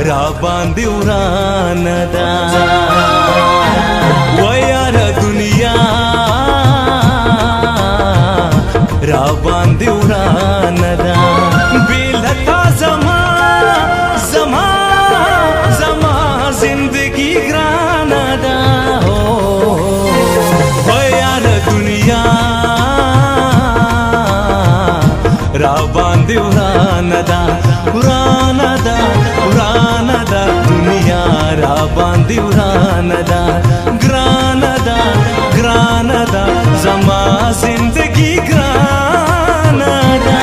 را باندې وران دا و یار دنیا را باندې وران دا بیلتا زما زما زما زندگی ګران دا و یار دنیا را باندې وران دا وران دا وران دا دنیا را باندې وران دا ګران دا ګران دا زما زندگی ګران دا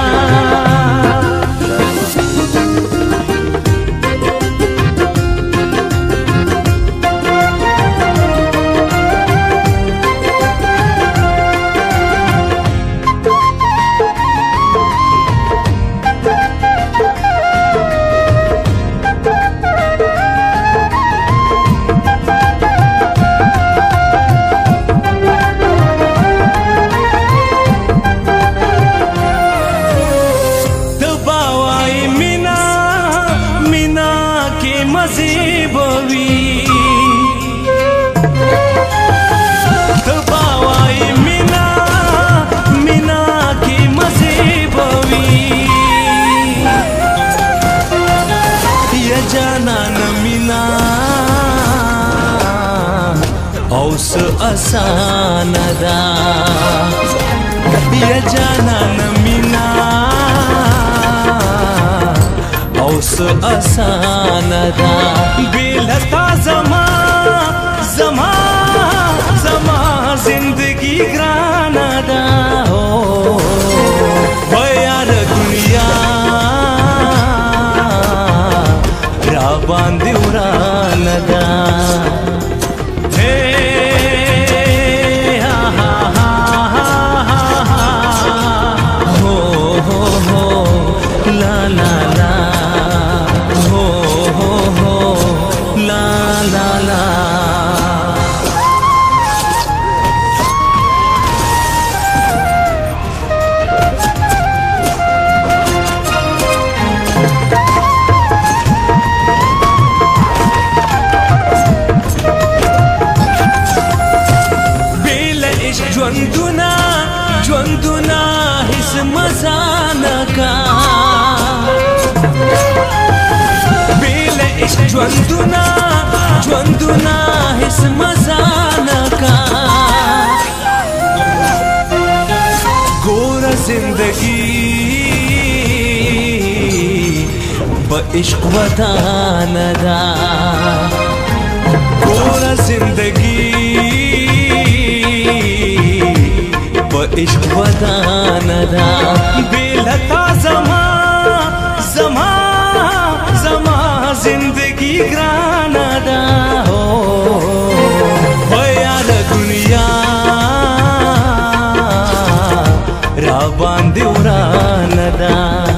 اوس آسان دا یا جانان مینا اوس آسان دا بیلتا زما زما زما زندگی ګران دا و یار دنیا را باندې وران دا ژوندونه ژوندونه هیڅ مزه نه کا بیل عشق ژوندونه ژوندونه هیڅ مزه نه کا ګوره زندگی په عشق ودان ده ګوره زندگی عشق ودان دا بیلتا زما زما زما زندگی ګران دا و یار دنیا را باندې وران دا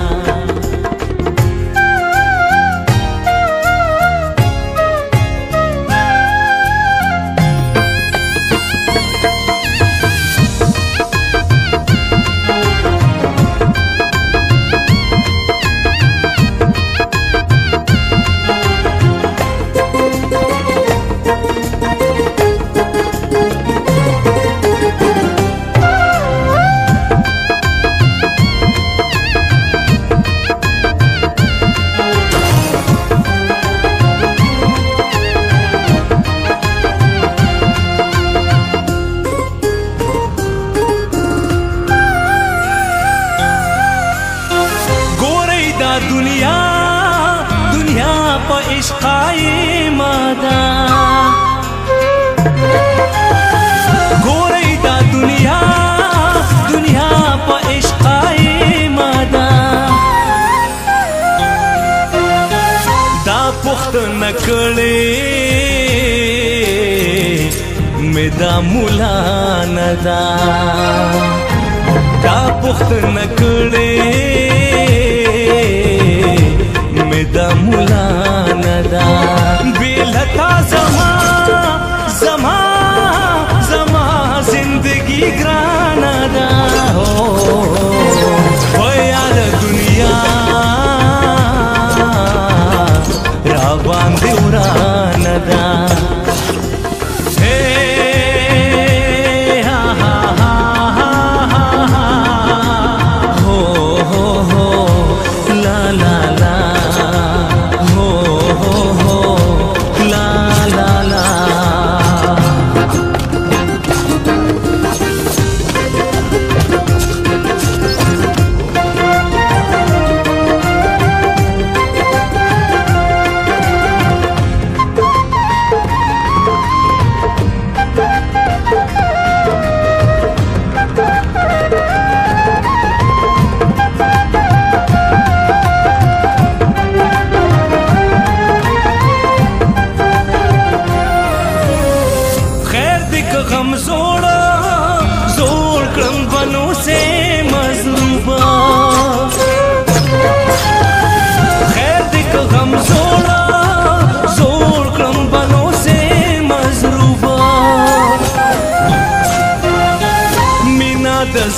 دنیا دنیا په عشق مادا ګورې دا دنیا دنیا په عشق مادا دا پختنه کړې مې دا مولا ندا دا پختنه کړې دا مولا ندا بیلتا زما زما زما زندگی ګران دا و یار دنیا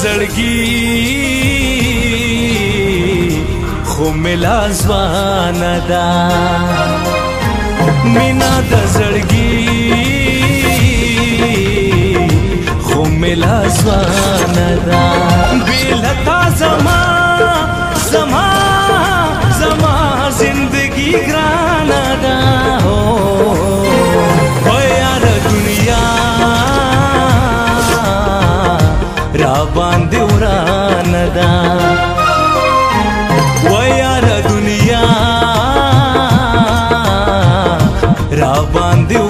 زړګي خو ملا ځوانه ده مینا د زړګي خو ملا ځوانه ده بېلتا زما زما زما زندگی ګرانه ده او یار دنیا را باندې ورانه ده و یار دنیا را باندې